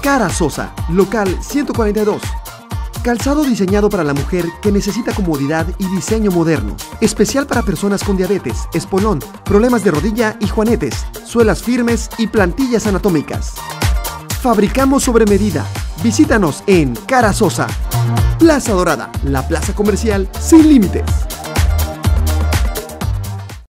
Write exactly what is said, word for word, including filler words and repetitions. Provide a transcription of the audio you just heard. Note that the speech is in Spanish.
Cara Sosa, local ciento cuarenta y dos. Calzado diseñado para la mujer que necesita comodidad y diseño moderno. Especial para personas con diabetes, espolón, problemas de rodilla y juanetes, suelas firmes y plantillas anatómicas. Fabricamos sobre medida. Visítanos en Cara Sosa. Plaza Dorada, la plaza comercial sin límites.